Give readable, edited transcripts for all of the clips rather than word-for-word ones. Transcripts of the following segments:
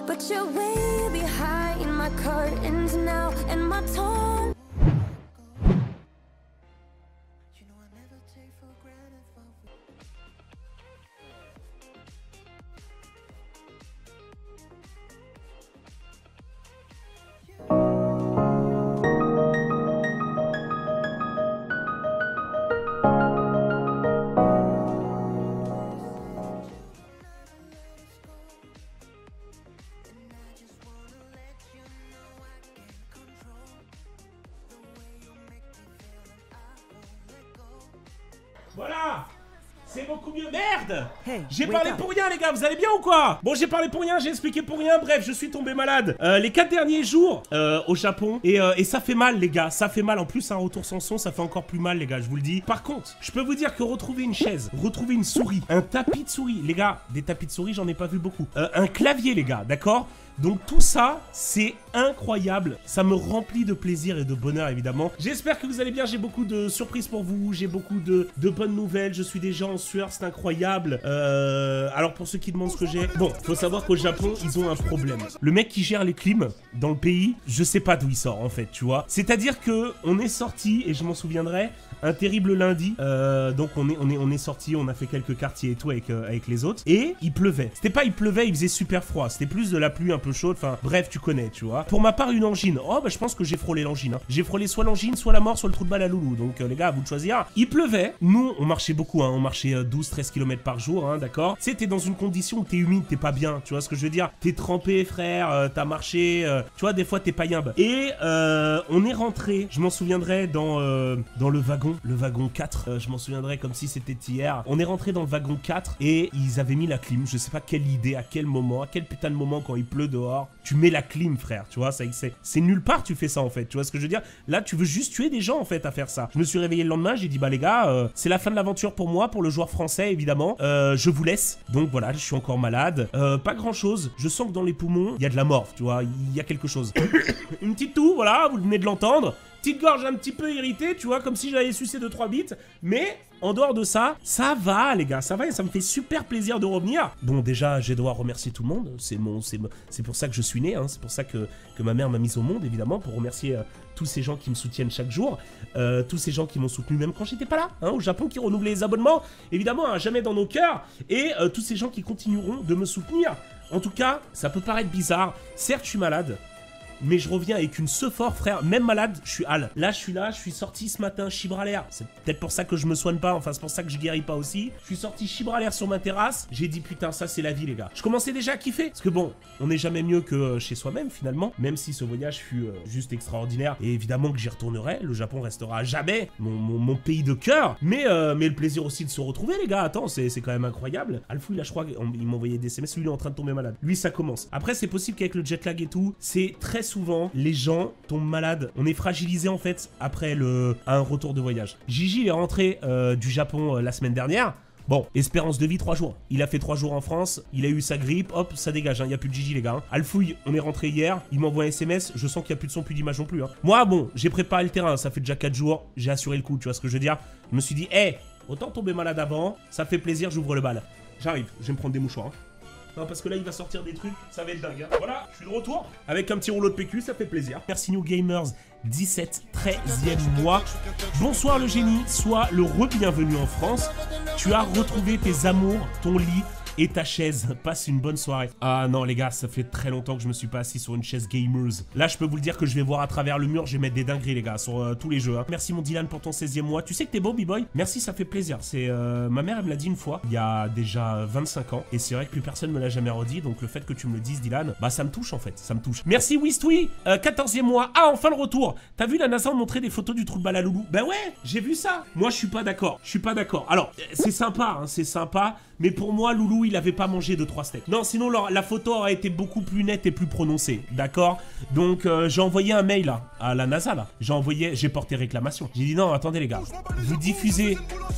but you're way behind my curtains now, and my tongue. Voilà, c'est beaucoup mieux. Merde, Hey, j'ai wake parlé up. pour rien les gars, vous allez bien ou quoi? Bon, j'ai parlé pour rien, j'ai expliqué pour rien, bref, je suis tombé malade les 4 derniers jours au Japon et ça fait mal les gars, ça fait mal. En plus un retour sans son, ça fait encore plus mal les gars, je vous le dis. Par contre, je peux vous dire que retrouver une chaise, retrouver une souris, un tapis de souris, les gars, des tapis de souris j'en ai pas vu beaucoup, un clavier les gars, d'accord? Donc tout ça, c'est incroyable. Ça me remplit de plaisir et de bonheur, évidemment. J'espère que vous allez bien. J'ai beaucoup de surprises pour vous. J'ai beaucoup de bonnes nouvelles. Je suis déjà en sueur, c'est incroyable. Alors pour ceux qui demandent ce que j'ai... Bon, faut savoir qu'au Japon, ils ont un problème. Le mec qui gère les clims dans le pays, je sais pas d'où il sort, en fait, tu vois. C'est-à-dire que on est sorti, et je m'en souviendrai, un terrible lundi. Donc on est sorti, on a fait quelques quartiers et tout avec les autres. Et il pleuvait. C'était pas il pleuvait, il faisait super froid. C'était plus de la pluie un peu chaude. Enfin bref, tu connais, tu vois. Pour ma part, une angine. Oh bah je pense que j'ai frôlé l'angine. Hein. J'ai frôlé soit l'angine, soit la mort, soit le trou de balle à loulou. Donc les gars, à vous de choisir. Il pleuvait. Nous, on marchait beaucoup. Hein. On marchait 12-13 km par jour, hein, d'accord. Tu sais, t'es dans une condition où t'es humide, t'es pas bien. Tu vois ce que je veux dire? T'es trempé, frère. T'as marché. Tu vois, des fois t'es païen. Et on est rentré. Je m'en souviendrai dans le wagon 4. Je m'en souviendrai comme si c'était hier. On est rentré dans le wagon 4 et ils avaient mis la clim. Je sais pas quelle idée, à quel moment, à quel putain de moment quand il pleut dehors. Tu mets la clim, frère. Tu vois, c'est nulle part tu fais ça en fait. Tu vois ce que je veux dire? Là, tu veux juste tuer des gens en fait à faire ça. Je me suis réveillé le lendemain, j'ai dit bah les gars, c'est la fin de l'aventure pour moi, pour le joueur français évidemment. Je vous laisse. Donc voilà, je suis encore malade. Pas grand chose. Je sens que dans les poumons, il y a de la morve, tu vois. Il y a quelque chose. Une petite toux, voilà, vous venez de l'entendre. Petite gorge un petit peu irritée, tu vois, comme si j'avais sucé 2-3 bites. Mais en dehors de ça, ça va les gars, ça va et ça me fait super plaisir de revenir. Bon déjà, je vais devoir remercier tout le monde. C'est pour ça que je suis né, hein. C'est pour ça que ma mère m'a mis au monde, évidemment, pour remercier tous ces gens qui me soutiennent chaque jour. Tous ces gens qui m'ont soutenu même quand j'étais pas là, hein, au Japon, qui renouvelaient les abonnements, évidemment, à jamais dans nos cœurs. Et tous ces gens qui continueront de me soutenir. En tout cas, ça peut paraître bizarre. Certes, je suis malade. Mais je reviens avec une fort, frère. Même malade, je suis hal. Là, je suis sorti ce matin chibralaire. C'est peut-être pour ça que je me soigne pas. Enfin, c'est pour ça que je guéris pas aussi. Je suis sorti chibralaire sur ma terrasse. J'ai dit, putain, ça, c'est la vie, les gars. Je commençais déjà à kiffer. Parce que bon, on n'est jamais mieux que chez soi-même, finalement. Même si ce voyage fut juste extraordinaire. Et évidemment que j'y retournerai. Le Japon restera à jamais mon pays de cœur. Mais le plaisir aussi de se retrouver, les gars. Attends, c'est quand même incroyable. Alfou, là, je crois qu'il m'a envoyé des SMS. Lui, il est en train de tomber malade. Lui, ça commence. Après, c'est possible qu'avec le jet lag et tout, c'est très souvent, les gens tombent malades. On est fragilisé en fait après un retour de voyage. Gigi il est rentré du Japon la semaine dernière. Bon, espérance de vie 3 jours. Il a fait 3 jours en France, il a eu sa grippe, hop, ça dégage, il n'y a plus de Gigi les gars. Hein. Alfouille, on est rentré hier, il m'envoie un SMS, je sens qu'il n'y a plus de son, plus d'image non plus. Hein. Moi, bon, j'ai préparé le terrain, ça fait déjà 4 jours, j'ai assuré le coup, tu vois ce que je veux dire? Je me suis dit, hé, autant tomber malade avant, ça fait plaisir, j'ouvre le bal. J'arrive, je vais me prendre des mouchoirs. Hein. Non, parce que là, il va sortir des trucs, ça va être dingue. Hein. Voilà, je suis de retour avec un petit rouleau de PQ, ça fait plaisir. Merci New Gamers, 17, 13e mois. Bonsoir le génie, sois le re-bienvenu en France. Tu as retrouvé tes amours, ton lit et ta chaise. Passe une bonne soirée. Ah non les gars, ça fait très longtemps que je me suis pas assis sur une chaise gamers. Là, je peux vous le dire que je vais voir à travers le mur, je vais mettre des dingueries les gars, sur tous les jeux. Hein. Merci mon Dylan pour ton 16e mois. Tu sais que t'es beau, B-Boy? Merci, ça fait plaisir. C'est ma mère, elle me l'a dit une fois, il y a déjà 25 ans. Et c'est vrai que plus personne me l'a jamais redit. Donc le fait que tu me le dises, Dylan, bah ça me touche en fait, ça me touche. Merci Wistoui, 14e mois. Ah, enfin le retour. T'as vu la NASA montrer des photos du trou de balle à loulou? Bah ouais, j'ai vu ça. Moi, je suis pas d'accord. Je suis pas d'accord. Alors, c'est sympa, hein, c'est sympa. Mais pour moi, Loulou, il avait pas mangé de 3 steaks. Non, sinon, la photo aurait été beaucoup plus nette et plus prononcée. D'accord? Donc, j'ai envoyé un mail là, à la NASA, là. J'ai porté réclamation. J'ai dit non, attendez, les gars. Vous diffusez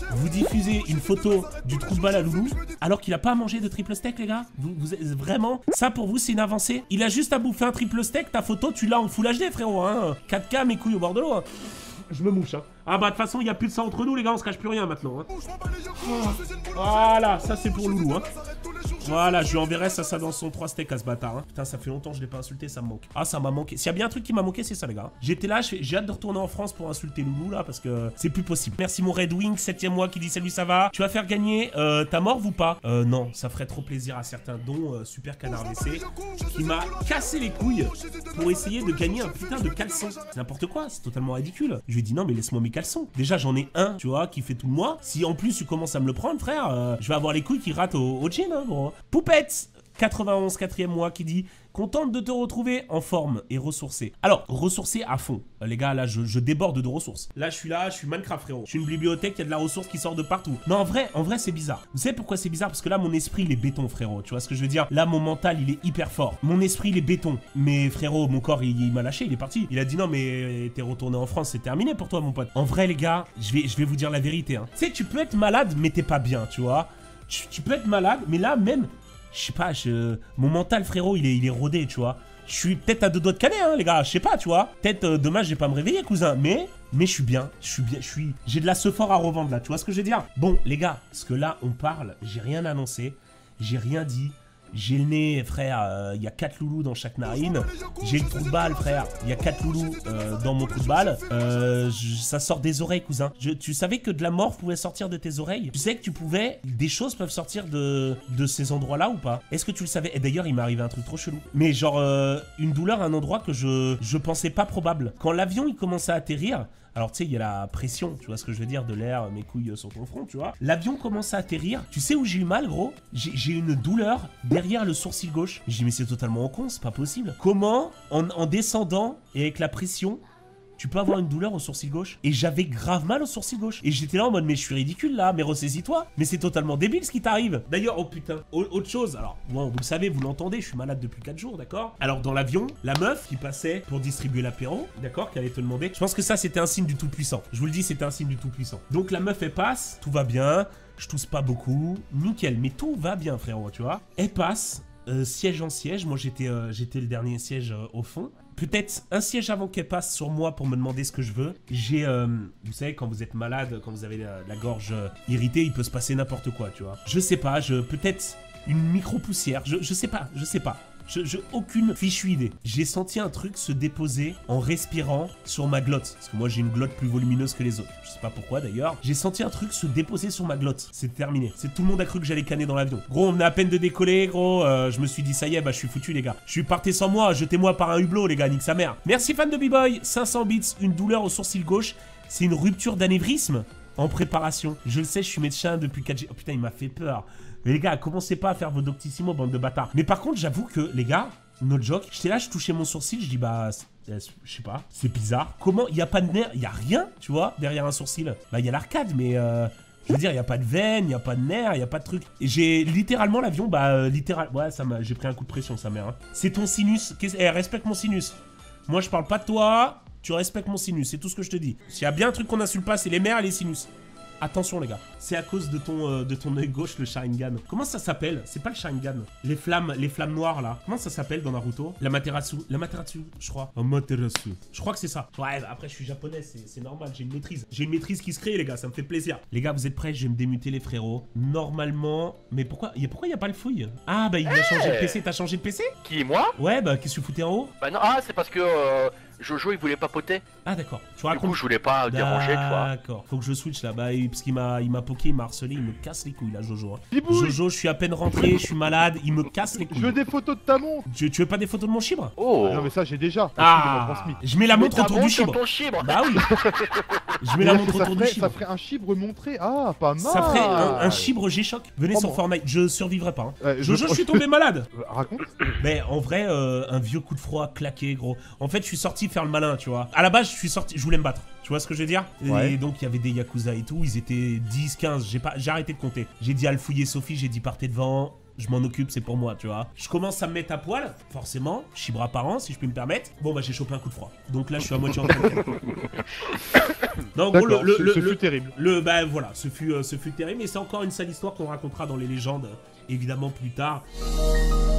une photo du trou de balle à Loulou, alors qu'il a pas mangé de triple steak, les gars? Vraiment? Ça, pour vous, c'est une avancée? Il a juste à bouffer un triple steak. Ta photo, tu l'as en Full HD, frérot. Hein. 4K, mes couilles au bord de l'eau. Hein. Je me mouche, hein. Ah bah de toute façon il n'y a plus de ça entre nous les gars, on se cache plus rien maintenant hein. Voilà, ça c'est pour Loulou hein. Voilà, je lui enverrai ça dans son 3 steaks à ce bâtard. Hein. Putain, ça fait longtemps que je l'ai pas insulté, ça me manque. Ah, ça m'a manqué. S'il y a bien un truc qui m'a manqué, c'est ça, les gars. J'étais là, j'ai hâte de retourner en France pour insulter Loulou, là, parce que c'est plus possible. Merci, mon Red Wing, 7ème mois, qui dit salut, ça va. Tu vas faire gagner ta morve ou pas? Non, ça ferait trop plaisir à certains, dont Super Canard WC, qui m'a cassé les couilles pour essayer de gagner un putain de caleçon. C'est n'importe quoi, c'est totalement ridicule. Je lui ai dit non, mais laisse-moi mes caleçons. Déjà, j'en ai un, tu vois, qui fait tout le mois. Si en plus tu commences à me le prendre, frère, je vais avoir les couilles qui ratent au jean, hein, gros. Poupette 91, 4ème mois, qui dit contente de te retrouver en forme et ressourcée. Alors, ressourcée à fond. Les gars, là, je déborde de ressources. Là, je suis Minecraft, frérot. Je suis une bibliothèque, il y a de la ressource qui sort de partout. Non, en vrai, c'est bizarre. Vous savez pourquoi c'est bizarre? Parce que là, mon esprit, il est béton, frérot. Tu vois ce que je veux dire? Là, mon mental, il est hyper fort. Mon esprit, il est béton. Mais frérot, mon corps, il m'a lâché, il est parti. Il a dit non, mais t'es retourné en France, c'est terminé pour toi, mon pote. En vrai, les gars, je vais vous dire la vérité. Hein. Tu sais, tu peux être malade, mais t'es pas bien, tu vois. Tu peux être malade, mais là, même... Je sais pas, mon mental, frérot, il est rodé, tu vois. Je suis peut-être à 2 doigts de caner, hein, les gars. Je sais pas, tu vois. Peut-être demain, je vais pas me réveiller, cousin. Mais je suis bien. J'ai de la sephore à revendre, là. Tu vois ce que je veux dire? Bon, les gars, parce que là, on parle. J'ai rien annoncé. J'ai rien dit. J'ai le nez, frère, il y a 4 loulous dans chaque narine. J'ai le trou de balle, frère. Il y a 4 loulous dans mon trou de balle. Ça sort des oreilles, cousin. Tu savais que de la morve pouvait sortir de tes oreilles? Tu sais que des choses peuvent sortir de ces endroits-là ou pas? Est-ce que tu le savais? Et d'ailleurs, il m'est arrivé un truc trop chelou. Mais genre, une douleur à un endroit que je pensais pas probable. Quand l'avion, il commence à atterrir... Alors, tu sais, il y a la pression, tu vois ce que je veux dire, de l'air, mes couilles sur ton front, tu vois. L'avion commence à atterrir. Tu sais où j'ai eu mal, gros? J'ai une douleur derrière le sourcil gauche. J'ai dit, mais c'est totalement con, c'est pas possible. Comment, en descendant et avec la pression, tu peux avoir une douleur au sourcil gauche? Et j'avais grave mal au sourcil gauche. Et j'étais là en mode, mais je suis ridicule là, mais ressaisis-toi. Mais c'est totalement débile ce qui t'arrive. D'ailleurs, oh putain, autre chose. Alors, bon, vous le savez, vous l'entendez, je suis malade depuis 4 jours, d'accord? Alors, dans l'avion, la meuf qui passait pour distribuer l'apéro, d'accord, qui allait te demander, je pense que ça, c'était un signe du Tout-Puissant. Je vous le dis, c'était un signe du Tout-Puissant. Donc, la meuf, elle passe, tout va bien, je tousse pas beaucoup, nickel, mais tout va bien, frérot, tu vois. Elle passe, siège en siège, moi j'étais le dernier siège au fond. Peut-être un siège avant qu'elle passe sur moi pour me demander ce que je veux. J'ai, vous savez, quand vous êtes malade, quand vous avez la gorge irritée, il peut se passer n'importe quoi, tu vois. Je sais pas, peut-être une micro-poussière, je sais pas. Aucune fichue idée. J'ai senti un truc se déposer en respirant sur ma glotte. Parce que moi, j'ai une glotte plus volumineuse que les autres. Je sais pas pourquoi d'ailleurs. J'ai senti un truc se déposer sur ma glotte. C'est terminé. Tout le monde a cru que j'allais canner dans l'avion. Gros, on venait à peine de décoller, gros. Je me suis dit, ça y est, bah, je suis foutu, les gars. Je suis parti sans moi. Jetez-moi par un hublot, les gars. Nique sa mère. Merci, fan de B-Boy. 500 bits, une douleur au sourcil gauche. C'est une rupture d'anévrisme en préparation. Je le sais, je suis médecin depuis 4G. Oh putain, il m'a fait peur. Mais les gars, commencez pas à faire vos doctissimo, bande de bâtards. Mais par contre, j'avoue que, les gars, no joke, j'étais là, je touchais mon sourcil, je dis, bah, je sais pas, c'est bizarre. Comment, il y a pas de nerf, il y a rien, tu vois, derrière un sourcil. Bah, il y a l'arcade, mais je veux dire, il y a pas de veine, il y a pas de nerf, il y a pas de truc. Et j'ai littéralement l'avion, bah, ouais, j'ai pris un coup de pression, sa mère. Hein. C'est ton sinus, respecte mon sinus. Moi, je parle pas de toi, tu respectes mon sinus, c'est tout ce que je te dis. S'il y a bien un truc qu'on insulte pas, c'est les mers et les sinus. Attention les gars, c'est à cause de ton œil gauche le Sharingan. Comment ça s'appelle? C'est pas le Sharingan. Les flammes noires là. Comment ça s'appelle dans Naruto? La Materasu, je crois. Amaterasu. Je crois que c'est ça. Ouais, après je suis japonais, c'est normal, j'ai une maîtrise. J'ai une maîtrise qui se crée les gars, ça me fait plaisir. Les gars, vous êtes prêts? Je vais me démuter les frérots. Normalement, mais pourquoi il y a pas le fouille? Ah bah il a changé de PC, t'as changé de PC? Qui, moi? Ouais, bah qu'est-ce que tu foutais en haut? Bah non, c'est parce que Jojo il voulait papoter. Ah d'accord. Du coup je voulais pas déranger, tu vois. D'accord. Faut que je switch là, bah parce qu'il m'a poké, il m'a harcelé, il me casse les couilles là, Jojo. Jojo, je suis à peine rentré, je suis malade, il me casse les couilles. Je veux des photos de ta montre. Tu veux pas des photos de mon chibre? Oh. Non mais ça j'ai déjà. Je mets la montre autour du chibre. Bah oui. Je mets la montre autour du chibre. Ça ferait un chibre montré. Ah, pas mal. Ça ferait un chibre G-Shock. Venez sur Fortnite, je survivrai pas. Hein. Jojo, je suis tombé malade. Raconte. Mais en vrai, un vieux coup de froid claqué, gros. En fait, je suis sorti faire le malin, tu vois. À la base, je voulais me battre. Tu vois ce que je veux dire? Ouais. Et donc, il y avait des Yakuza et tout. Ils étaient 10, 15. J'ai arrêté de compter. J'ai dit à le fouiller Sophie, j'ai dit partez devant. Je m'en occupe, c'est pour moi, tu vois. Je commence à me mettre à poil, forcément. Chibre apparent, si je puis me permettre. Bon, bah, j'ai chopé un coup de froid. Donc là, je suis à moitié en train de... Non, en gros, ce fut terrible. Bah, voilà, ce fut terrible. Et c'est encore une sale histoire qu'on racontera dans les légendes, évidemment, plus tard.